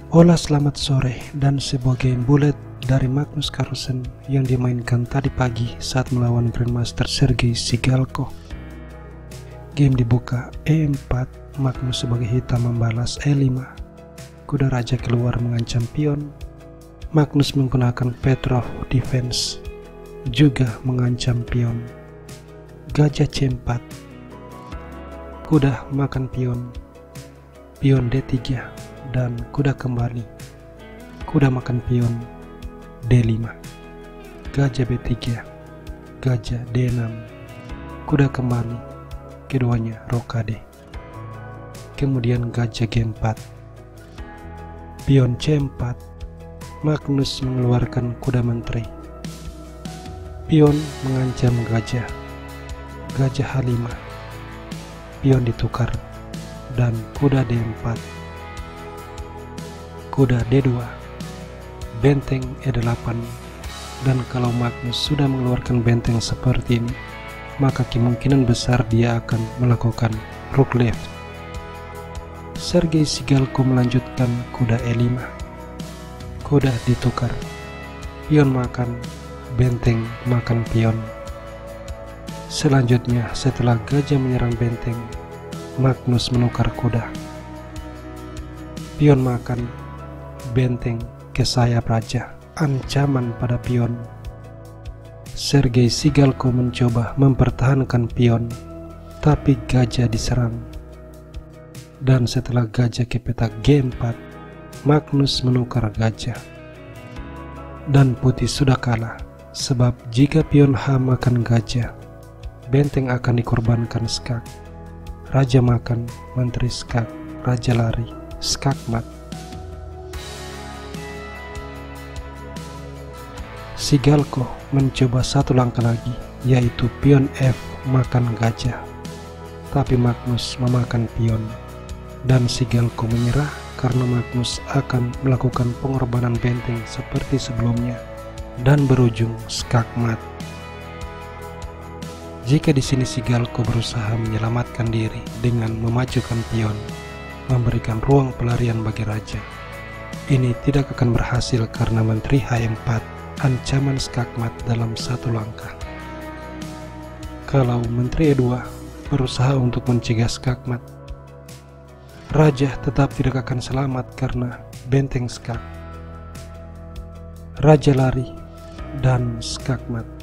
Hola, selamat sore, dan sebuah game bullet dari Magnus Carlsen yang dimainkan tadi pagi saat melawan Grandmaster Sergei Sigalko. Game dibuka E4, Magnus sebagai hitam membalas E5. Kuda raja keluar mengancam pion. Magnus menggunakan Petrov defense, juga mengancam pion. Gajah C4. Kuda makan pion. Pion D3 dan kuda kembali. Kuda makan pion D5. Gajah B3. Gajah D6. Kuda kembali. Keduanya rokade. Kemudian gajah G4. Pion C4. Magnus mengeluarkan kuda menteri. Pion mengancam gajah. Gajah H5. Pion ditukar dan kuda D4. Kuda D2. Benteng E8. Dan kalau Magnus sudah mengeluarkan benteng seperti ini, maka kemungkinan besar dia akan melakukan rook left. Sergei Sigalko melanjutkan kuda E5. Kuda ditukar. Pion makan, benteng makan pion. Selanjutnya, setelah gajah menyerang benteng, Magnus menukar kuda. Pion makan, benteng ke sayap raja. Ancaman pada pion. Sergei Sigalko mencoba mempertahankan pion, tapi gajah diserang. Dan setelah gajah ke petak G4, Magnus menukar gajah. Dan putih sudah kalah, sebab jika pion H makan gajah, benteng akan dikorbankan skak. Raja makan, menteri skak, raja lari, skak mat. Sigalko mencoba satu langkah lagi, yaitu pion F makan gajah. Tapi Magnus memakan pion, dan Sigalko menyerah karena Magnus akan melakukan pengorbanan benteng seperti sebelumnya, dan berujung skak mat. Jika di sini Sigalko berusaha menyelamatkan diri dengan memajukan pion, memberikan ruang pelarian bagi raja, ini tidak akan berhasil karena menteri H4 ancaman skakmat dalam satu langkah. Kalau menteri E2 berusaha untuk mencegah skakmat, raja tetap tidak akan selamat karena benteng skak. Raja lari dan skakmat.